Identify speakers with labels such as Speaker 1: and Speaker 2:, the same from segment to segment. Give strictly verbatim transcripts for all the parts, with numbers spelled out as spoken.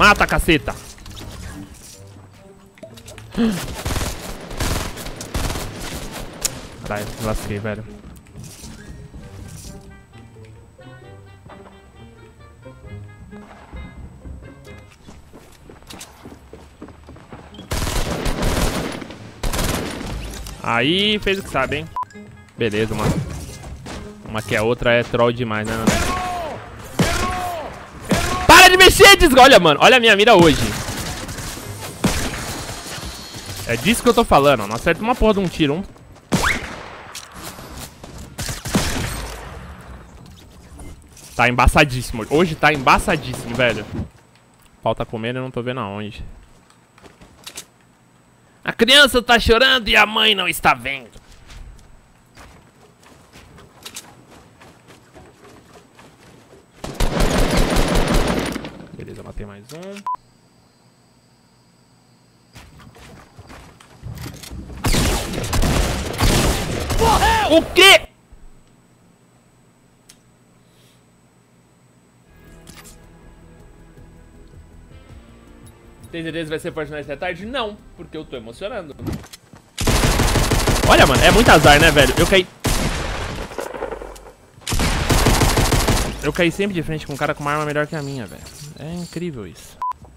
Speaker 1: Mata, caceta. Caralho, me lasquei, velho. Aí, fez o que sabe, hein? Beleza, mano. Uma que a outra é troll demais, né? Para de mexer, desgraça! Olha, mano, olha a minha mira hoje. É disso que eu tô falando, ó. Não acerta uma porra de um tiro, um. Tá embaçadíssimo. Hoje tá embaçadíssimo, velho. Falta comendo e eu não tô vendo aonde. A criança tá chorando e a mãe não está vendo. Beleza, matei mais um. Morreu! O quê? Tem certeza que vai ser Fortnite até tarde? Não, porque eu tô emocionando. Olha, mano, é muito azar, né, velho? Eu caí... Eu caí sempre de frente com um cara com uma arma melhor que a minha, velho. É incrível isso.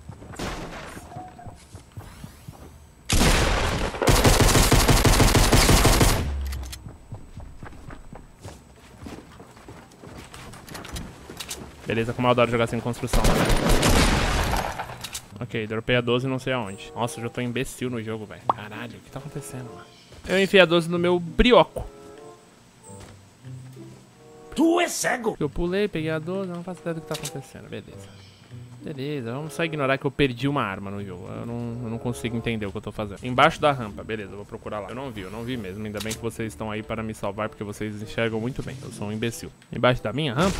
Speaker 1: Beleza, como eu adoro jogar sem construção, né? Ok, dropei a doze não sei aonde. Nossa, eu já tô imbecil no jogo, velho. Caralho, o que tá acontecendo, mano? Eu enfiei a doze no meu brioco.
Speaker 2: Tu é cego!
Speaker 1: Eu pulei, peguei a doze, eu não faço ideia do que tá acontecendo. Beleza. Beleza, vamos só ignorar que eu perdi uma arma no jogo. Eu não, eu não consigo entender o que eu tô fazendo. Embaixo da rampa, beleza, eu vou procurar lá. Eu não vi, eu não vi mesmo. Ainda bem que vocês estão aí para me salvar, porque vocês enxergam muito bem. Eu sou um imbecil. Embaixo da minha rampa?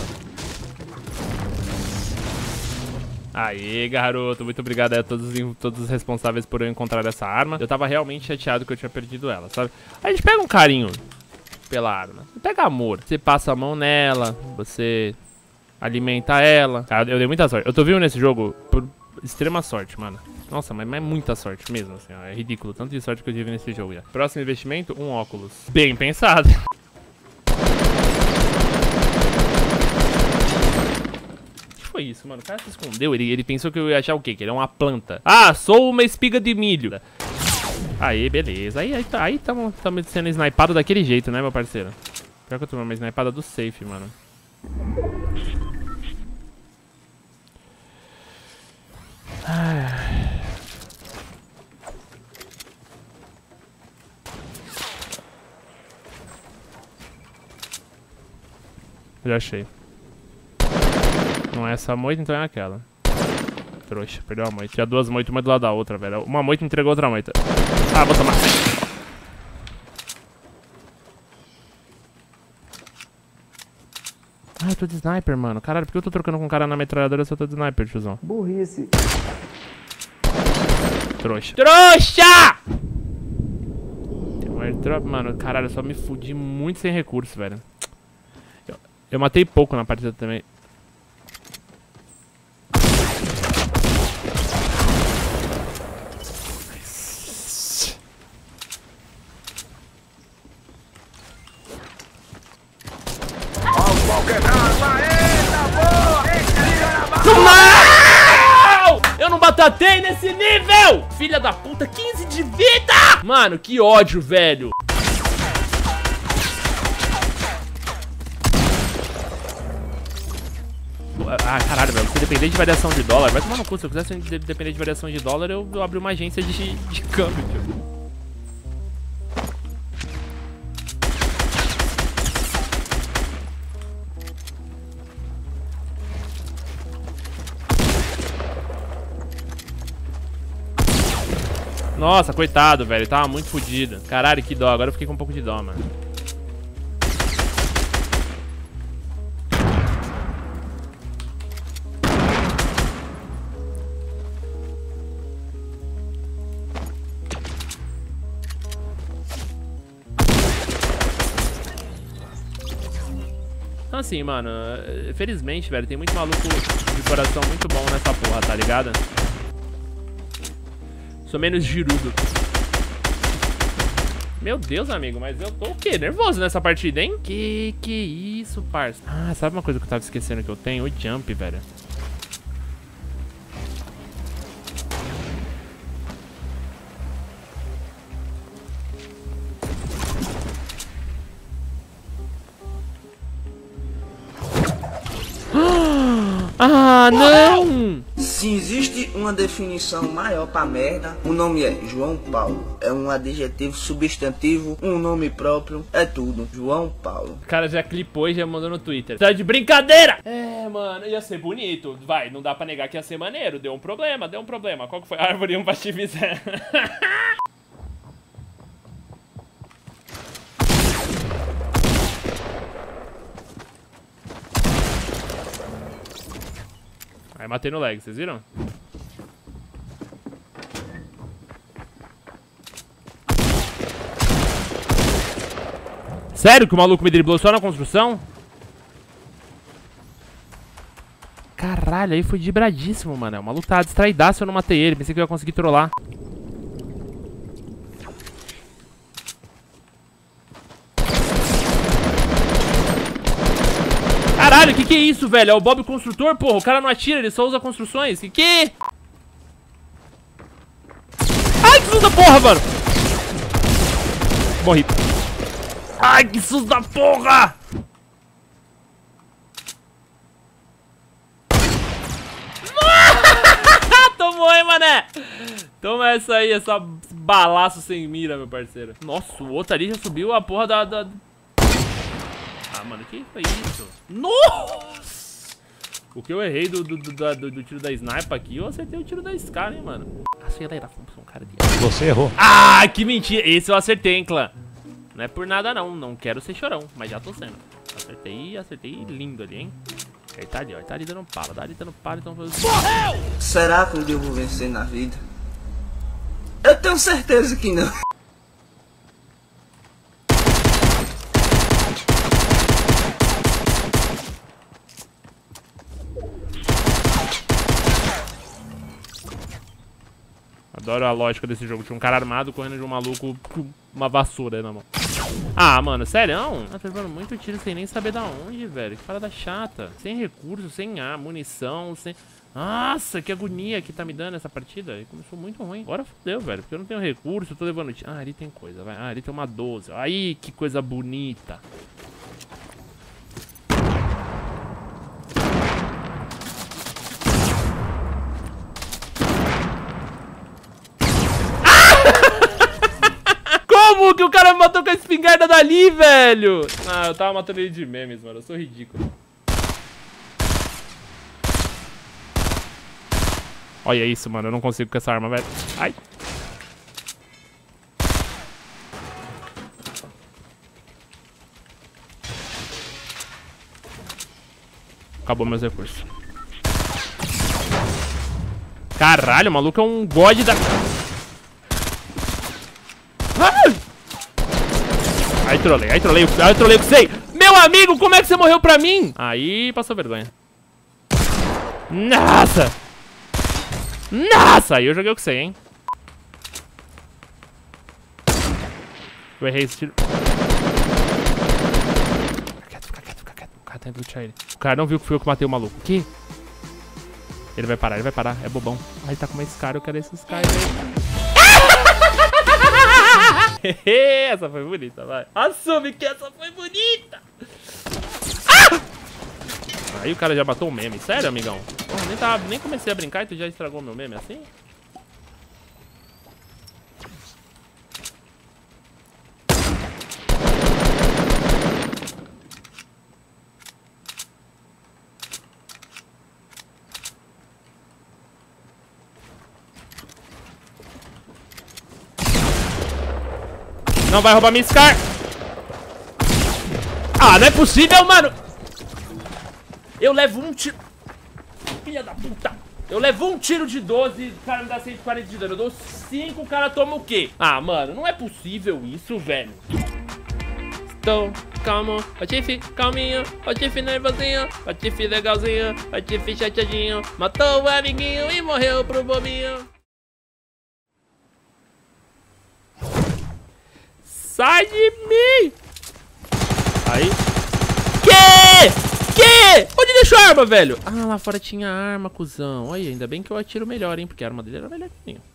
Speaker 1: Aê, garoto, muito obrigado a todos, todos os responsáveis por eu encontrar essa arma. Eu tava realmente chateado que eu tinha perdido ela, sabe? A gente pega um carinho pela arma. Você pega amor. Você passa a mão nela, você alimenta ela. Ah, eu dei muita sorte. Eu tô vindo nesse jogo por extrema sorte, mano. Nossa, mas é muita sorte mesmo, assim, ó. É ridículo, tanto de sorte que eu tive nesse jogo já. Próximo investimento, um óculos. Bem pensado. Foi isso, mano. O cara se escondeu. Ele, ele pensou que eu ia achar o quê? Que ele é uma planta. Ah, sou uma espiga de milho. Aí, beleza. Aí, aí, aí tamo, tamo sendo snipado daquele jeito, né, meu parceiro? Pior que eu tô uma snipada do safe, mano. Ai. Já achei. Não é essa moita, então é aquela. Trouxa, perdeu a moita. Tinha duas moitas, uma do lado da outra, velho. Uma moita entregou outra moita. Ah, vou tomar. Ah, eu tô de sniper, mano. Caralho, por que eu tô trocando com um cara na metralhadora se eu tô de sniper, tiozão?
Speaker 2: Burrice.
Speaker 1: Trouxa. Trouxa! Tem um airdrop, mano. Caralho, eu só me fudi muito sem recurso, velho. Eu, eu matei pouco na partida também. Não! Eu não batatei nesse nível! Filha da puta, quinze de vida! Mano, que ódio, velho. Ah, caralho, velho. Se depender de variação de dólar, vai tomar no cu. Se eu quisesse depender de variação de dólar, eu, eu abri uma agência de, de câmbio, tio. Nossa, coitado, velho. Ele tava muito fodido. Caralho, que dó. Agora eu fiquei com um pouco de dó, mano. Então assim, mano, felizmente, velho, tem muito maluco de coração muito bom nessa porra, tá ligado? Sou menos girudo. Meu Deus, amigo, mas eu tô o quê? Nervoso nessa partida, hein? Que que isso, parça? Ah, sabe uma coisa que eu tava esquecendo que eu tenho? O jump, velho. Ah, não!
Speaker 3: Se existe uma definição maior pra merda, o nome é João Paulo. É um adjetivo substantivo, um nome próprio, é tudo. João Paulo.
Speaker 1: O cara já clipou e já mandou no Twitter. Tá de brincadeira! É, mano, ia ser bonito. Vai, não dá pra negar que ia ser maneiro. Deu um problema, deu um problema. Qual que foi? Árvore um pastificé. Aí matei no lag, vocês viram? Sério que o maluco me driblou só na construção? Caralho, aí foi dibradíssimo, mano. O maluco tava distraidaço, eu não matei ele. Pensei que eu ia conseguir trollar. Caralho, que que é isso, velho? É o Bob Construtor, porra. O cara não atira, ele só usa construções. Que que? Ai, que susto da porra, mano. Morri. Ai, que susto da porra. Tomou, hein, mané. Toma essa aí, essa balaço sem mira, meu parceiro. Nossa, o outro ali já subiu a porra da... da... Ah, mano, que foi isso? Nossa! O que eu errei do, do, do, do, do tiro da sniper aqui, eu acertei o tiro da Scar, hein, mano. Acelera, um cara de...
Speaker 4: Você errou.
Speaker 1: Ah, que mentira! Esse eu acertei, hein, clã. Não é por nada, não. Não quero ser chorão, mas já tô sendo. Acertei, acertei lindo ali, hein. Ele tá ali, ó. Ele tá ali dando pala. Tá ali dando pala, então... Morreu!
Speaker 3: Será que um dia eu vou vencer na vida? Eu tenho certeza que não.
Speaker 1: Adoro a lógica desse jogo. Tinha um cara armado correndo de um maluco com uma vassoura aí na mão. Ah, mano, sério? Não? Ah, tô levando muito tiro sem nem saber da onde, velho. Que parada chata. Sem recurso, sem ar, munição, sem... Nossa, que agonia que tá me dando essa partida. E começou muito ruim. Agora fodeu, velho. Porque eu não tenho recurso, eu tô levando tiro. Ah, ali tem coisa, vai. Ah, ali tem uma doze. Aí, que coisa bonita. Como que o cara me matou com a espingarda dali, velho? Ah, eu tava matando ele de memes, mano. Eu sou ridículo. Olha isso, mano. Eu não consigo com essa arma, velho. Ai. Acabou meus recursos. Caralho, o maluco é um god da... Aí trolei, aí trolei, aí trolei o que sei. Meu amigo, como é que você morreu pra mim? Aí passou vergonha. Nossa! Nossa! Aí eu joguei o que sei, hein? Eu errei esse tiro. Fica quieto, fica quieto, fica quieto. O cara tá indo lutear ele. O cara não viu que fui eu que matei o maluco. O quê? Ele vai parar, ele vai parar. É bobão. Aí tá com uma Scar, eu quero esse Scar aí. Essa foi bonita, vai. Assume que essa foi bonita. Ah! Aí o cara já matou o meme. Sério, amigão? Porra, nem, tava, nem comecei a brincar e tu já estragou meu meme assim? Não vai roubar minha Scar. Ah, não é possível, mano. Eu levo um tiro. Filha da puta. Eu levo um tiro de doze, o cara me dá cento e quarenta de dano. Eu dou cinco, o cara toma o quê? Ah, mano, não é possível isso, velho. Estou calmo, Patife calminho, Patife nervosinho, Patife legalzinho, Patife chateadinho, matou o amiguinho e morreu pro bobinho. Sai de mim! Aí. Que? Que? Onde deixou a arma, velho? Ah, lá fora tinha arma, cuzão. Olha, ainda bem que eu atiro melhor, hein? Porque a arma dele era melhor que a minha.